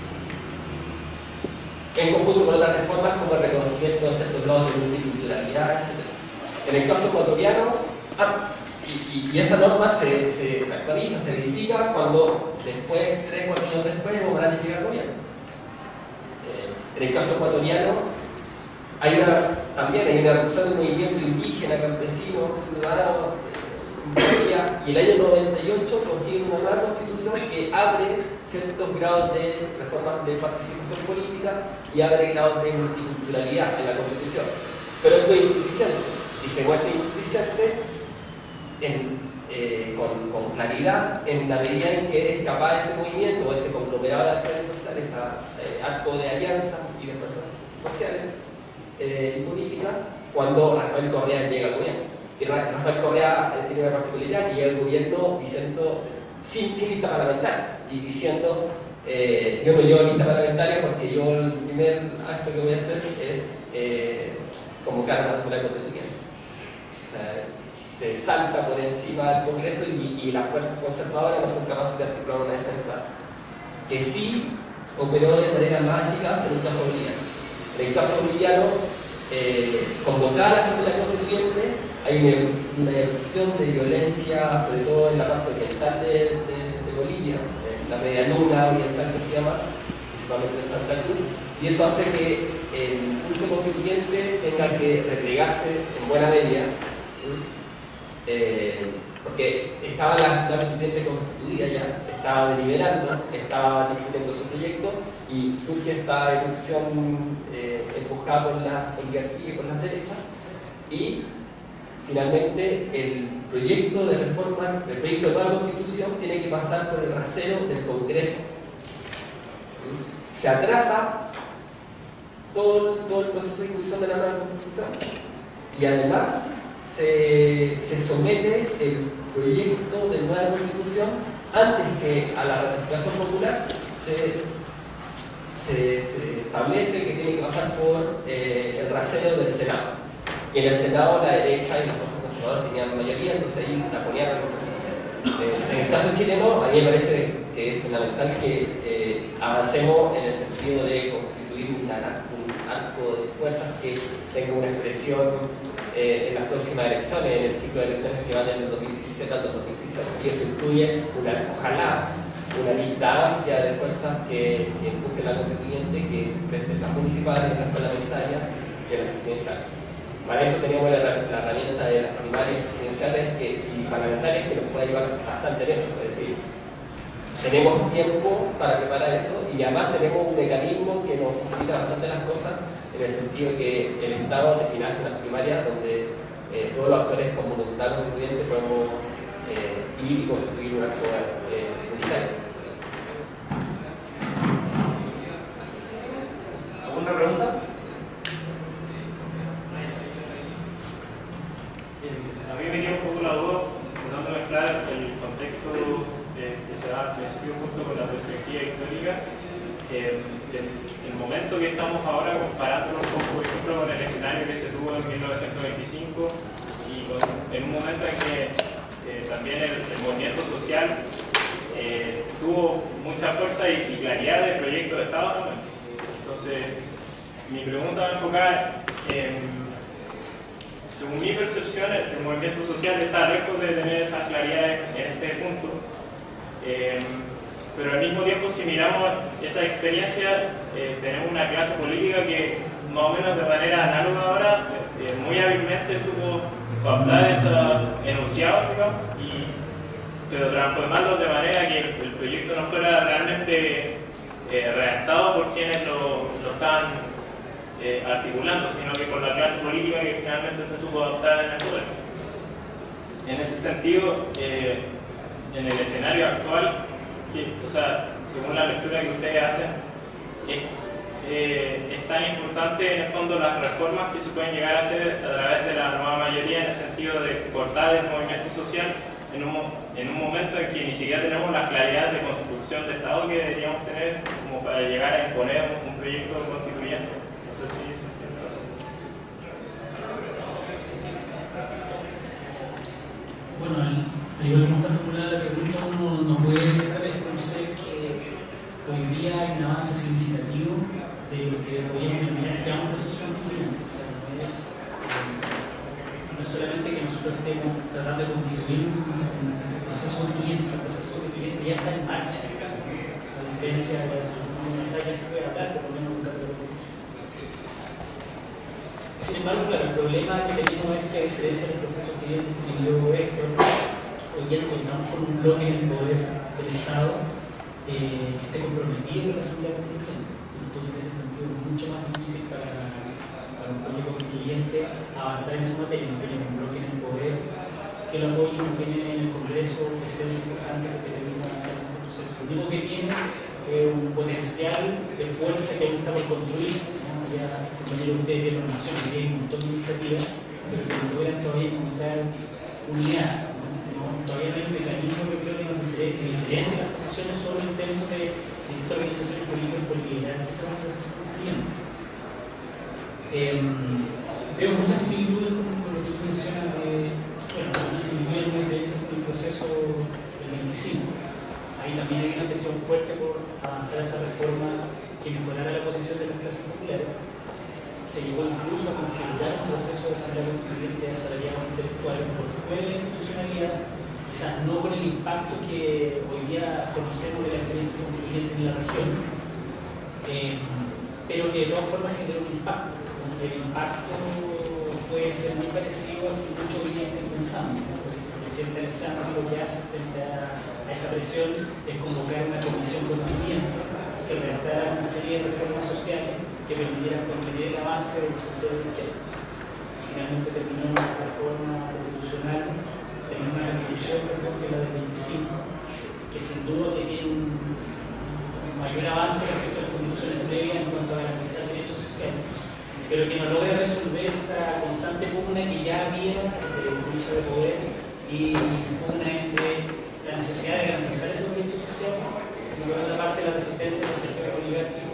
en conjunto con otras reformas como el reconocimiento de ciertos grados de multiculturalidad, etcétera. En el caso ecuatoriano, ah, y, y, y esa norma se, se, se actualiza, se verifica cuando después, tres, cuatro años después, Evo Morales llega al gobierno. Eh, en el caso ecuatoriano, Hay una, también hay una erupción del movimiento indígena, campesino, ciudadano, eh, y el año noventa y ocho consiguen una nueva constitución que abre ciertos grados de reformas de participación política y abre grados de multiculturalidad en la constitución. Pero esto es insuficiente, y se muestra insuficiente en, eh, con, con claridad en la medida en que es capaz ese movimiento o ese conglomerado de actores sociales, ese eh, arco de alianzas y de fuerzas sociales, Eh, y política cuando Rafael Correa llega al gobierno. Y Rafael Correa eh, tiene una particularidad que llega al gobierno diciendo, sin, sin lista parlamentaria, y diciendo, eh, yo no llevo lista parlamentaria porque yo el primer acto que voy a hacer es eh, convocar a una Asamblea Constituyente. O sea, se salta por encima del Congreso y, y las fuerzas conservadoras no son capaces de articular una defensa que sí operó de manera más eficaz en el caso boliviano. En el caso boliviano, eh, convocada la Asamblea Constituyente, hay una, una erupción de violencia, sobre todo en la parte oriental de, de, de Bolivia, en la media luna oriental que se llama, principalmente en Santa Cruz, y eso hace que el curso constituyente tenga que replegarse en buena medida, eh, porque estaba la Asamblea Constituyente constituida ya, estaba deliberando, estaba discutiendo su proyecto y surge esta erupción eh, empujada por la oligarquía y por las derechas, y finalmente el proyecto de reforma, el proyecto de nueva constitución tiene que pasar por el rasero del Congreso. Se atrasa todo, todo el proceso de discusión de la nueva constitución y además se, se somete el proyecto de nueva constitución antes que a la ratificación popular. Se, se, se establece que tiene que pasar por eh, el rasero del Senado. Y en el Senado la derecha y las fuerzas conservadoras tenían mayoría, entonces ahí la ponían. Eh, en el caso chileno, a mí me parece que es fundamental que eh, avancemos en el sentido de constituir una, un arco de fuerzas que tenga una expresión eh, en las próximas elecciones, en el ciclo de elecciones que van del dos mil diecisiete al dos mil dieciocho. Y eso incluye, una, ojalá, una lista amplia de fuerzas que, que empujen la constituyente, que se expresen las municipales, las parlamentarias y las presidenciales. Para eso teníamos la, la herramienta de las primarias presidenciales que, y parlamentarias que nos puede ayudar bastante en eso. Es decir, tenemos tiempo para preparar eso y además tenemos un mecanismo que nos facilita bastante las cosas en el sentido que el Estado te financia unas primarias donde eh, todos los actores con voluntad constituyente podemos eh, ir y constituir una actual eh, unitaria. ¿Alguna pregunta? A mí me queda un poco la duda, tratando de mezclar el contexto eh, que se da al principio junto con la perspectiva histórica. Eh, el, el momento que estamos ahora comparándolo un poco, por ejemplo, con el escenario que se tuvo en mil novecientos veinticinco y con, en un momento en que eh, también el, el movimiento social eh, tuvo mucha fuerza y, y claridad de proyecto de Estado también. Entonces, mi pregunta va a enfocar en... Según mi percepción, el movimiento social está lejos de tener esa claridad en este punto, eh, pero al mismo tiempo, si miramos esa experiencia, eh, tenemos una clase política que más o menos de manera análoga ahora, eh, muy hábilmente supo cooptar esos enunciados, digamos, y, pero transformarlos de manera que el proyecto no fuera realmente eh, redactado por quienes lo, lo estaban Eh, articulando, sino que con la clase política que finalmente se supo adoptar en el poder. En ese sentido, eh, en el escenario actual, que, o sea, según la lectura que ustedes hacen, es, eh, es tan importante en el fondo las reformas que se pueden llegar a hacer a través de la nueva mayoría, en el sentido de cortar el movimiento social en un, en un momento en que ni siquiera tenemos la claridad de construcción de Estado que deberíamos tener como para llegar a imponer un proyecto constituyente. No sé si se entiende. Bueno, al igual que está formulada la pregunta, uno no puede dejar de reconocer que hoy día hay un avance significativo de lo que podríamos denominar ya un proceso constituyente. O sea, no es, eh, no es solamente que nosotros estemos tratando de constituir un, un proceso constituyente, ese proceso constituyente ya está en marcha, a diferencia de la segunda ya se puede hablar, por lo menos un cambio. Sin embargo, claro, el problema que tenemos es que, a diferencia del proceso que yo describió Héctor, hoy día nos encontramos con un bloque en el poder del Estado eh, que esté comprometido con la Asamblea Constituyente. Entonces, en ese sentido, es mucho más difícil para, para un proyecto constituyente avanzar en esa materia. No tiene un bloque en el poder que lo apoye, no tiene en el Congreso presencia importante que te permita avanzar en ese proceso. Lo único que tiene es un potencial de fuerza que aún está por construir. Ya compañeros ustedes vieron la nación, que hay un montón de iniciativas, pero que no logran todavía encontrar unidad. ¿no? Todavía no hay un mecanismo que creo que nos diferencia, que diferencia las posiciones solo en términos de distintas organizaciones políticas por liderar que se van a procesos constituyentes. Eh, veo muchas similitudes con, con lo que tú mencionas de, bueno, una similitud y una diferencia con el proceso del veinticinco. Ahí también hay una presión fuerte por avanzar esa reforma que mejorara la posición de las clases populares. Se llegó incluso a configurar un proceso de asamblea constituyente de asalariados intelectuales por fuera de la institucionalidad, quizás no con el impacto que hoy día conocemos de la experiencia constituyente en la región, eh, pero que de todas formas generó un impacto. El impacto puede ser muy parecido al que muchos hoy día están pensando, ¿no? El presidente Alexandre lo que hace frente a, a esa presión es convocar una comisión constituyente que redactara una serie de reformas sociales que permitieran contener el avance del sector de izquierda. Finalmente terminó una reforma constitucional, terminó una constitución, perdón, que es la del veinticinco, que sin duda tiene un, un mayor avance respecto a las constituciones previas en cuanto a garantizar derechos sociales, pero que no logra resolver esta constante pugna que ya había entre el lucha de poder y pugna entre la necesidad de garantizar esos derechos sociales y por otra parte la resistencia de los sectores oligárquicos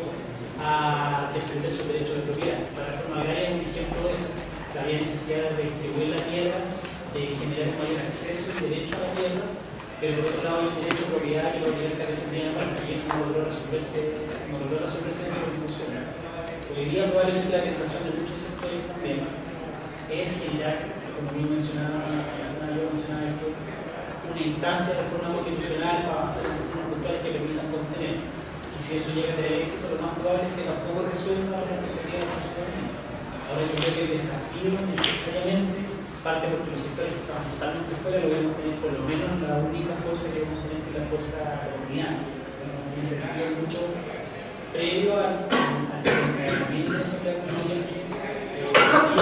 a defender sus derechos de propiedad. La reforma agraria es un ejemplo de eso. Se había necesidad de distribuir la tierra, de generar un mayor acceso y derecho a la tierra, pero por otro lado hay un derecho a propiedad que la oligarca defendía aparte, y eso no logró resolverse, no logró resolverse en esa constitución. Hoy día probablemente la tentación de muchos sectores también es generar, como bien mencionaba, mencionaba yo, mencionaba esto, una instancia de reforma constitucional para avanzar en reformas puntuales que permitan contener. Y si eso llega a tener éxito, lo más probable es que tampoco resuelva la perspectiva de la ciudadanía. Ahora yo creo que el desafío necesariamente parte porque los sectores que estaban totalmente fuera lo debemos tener por lo menos la única fuerza que debemos tener, que es la fuerza de la unidad. Tiene sentido mucho previo al, al desencadenamiento de la Asamblea Constituyente, eh,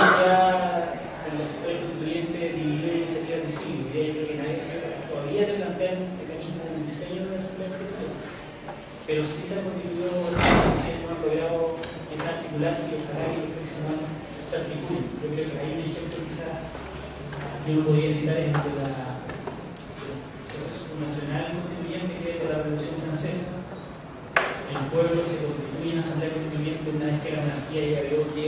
ya en los sectores constituyentes divididos en iniciativas visibles. Y creo que nadie se todavía te plantea un mecanismo de diseño de la Asamblea Constituyente. Pero sí se ha constituido que no ha logrado quizás articularse y ojalá que los próximos años se articulen. Yo creo que hay un ejemplo quizás que uno podría citar es el de la el proceso fundacional constituyente que es de la Revolución Francesa. El pueblo se constituye en asamblea constituyente una vez que la monarquía ya vio que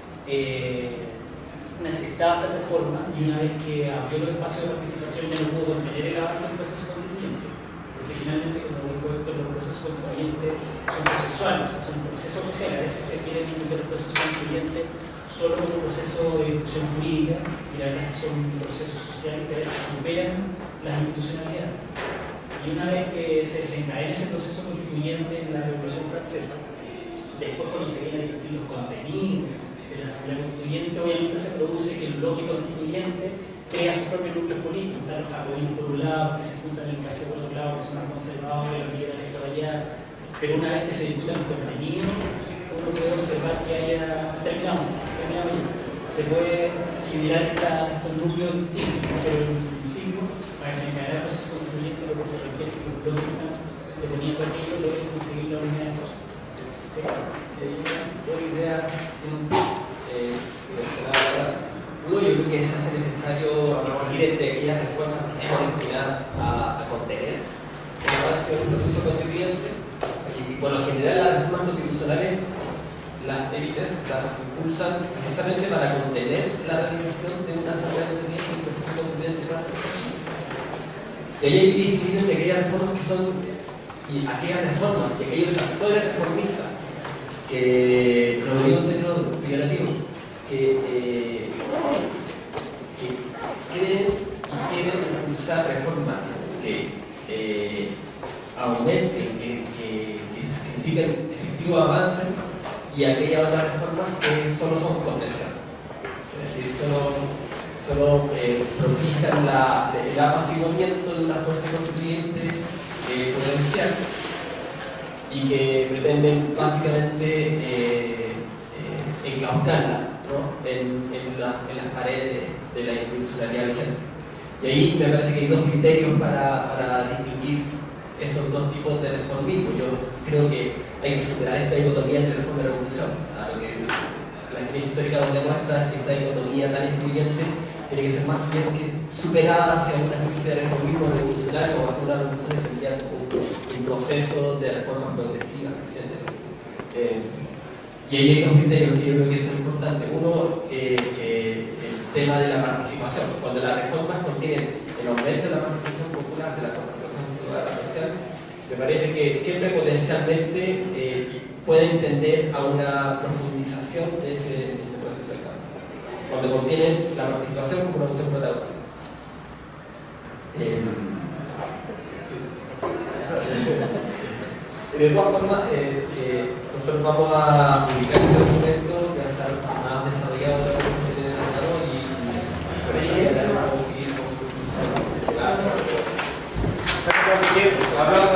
eh, necesitaba hacer reforma y una vez que abrió los espacios de participación ya no pudo contener el avance del proceso constituyente. Porque finalmente, como dijo Héctor, los procesos constituyentes son procesuales, son procesos sociales. A veces se quieren entender el proceso constituyente solo como un proceso de discusión jurídica y la verdad es que son procesos sociales que a veces superan las institucionalidades. Y una vez que se desencadena ese proceso constituyente en la Revolución Francesa, después cuando se vienen a discutir los contenidos de la Asamblea Constituyente, obviamente se produce que el bloque constituyente crea su propio núcleo político. Están los jacobinos por un lado, que se juntan en el café por otro lado, que son más conservadores, los liberales por allá. Pero una vez que se discutan los contenidos, uno puede observar que haya. Terminamos, terminamos ya. Se puede generar esta, estos núcleos distintos, pero en principio, para desencadenar el proceso constituyente, lo que se requiere es que los bloques que están deteniendo aquello logren conseguir la unidad de fuerza. Buena idea. Eh, Uno, yo creo que se hace necesario ir de aquellas reformas que están destinadas a, a contener el avance del proceso constituyente. Y por lo general las reformas constitucionales, las élites las impulsan precisamente para contener la realización de una asamblea constituyente y un proceso constituyente para y ahí hay que distinguir entre aquellas reformas que son y aquellas reformas y aquellos actores reformistas que, lo digo en términos peyorativos, que eh, que creen y quieren impulsar reformas que eh, aumenten, que, que, que significan efectivo avance, y aquellas otras reformas que solo son contención. Es decir, solo, solo eh, propician la, el apaciguamiento de una fuerza constituyente eh, potencial y que pretenden básicamente eh, eh, enclaustrarla, ¿no? en, en, la, en las paredes de la institucionalidad vigente. Y ahí me parece que hay dos criterios para, para distinguir esos dos tipos de reformismo. Yo creo que hay que superar esta dicotomía entre reforma y revolución. O sea, lo que la experiencia histórica nos demuestra es que esta dicotomía tan excluyente tiene que ser más bien que superada hacia una especie de reformismo revolucionario o hacia una revolución entendida como un, un proceso de reformas progresivas crecientes. Eh, y ahí hay dos criterios que yo creo que son importantes. Uno, eh, eh, el tema de la participación. Cuando las reformas contienen el aumento de la participación popular, de la participación ciudadana social, me parece que siempre potencialmente eh, puede entender a una profundización de ese, de ese proceso de cambio, cuando contienen la participación como una cuestión protagonista. Eh, sí. De todas formas, eh, eh, nosotros vamos a publicar este documento que va a estar más desarrollado de lo que tiene en el canal y por eso ya vamos a seguir con... Gracias por seguir. Aplausos.